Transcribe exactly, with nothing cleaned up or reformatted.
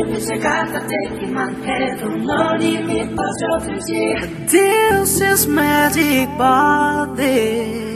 이제 갖다 대기만 해도 넌 이미 빠져들지. This is magic body.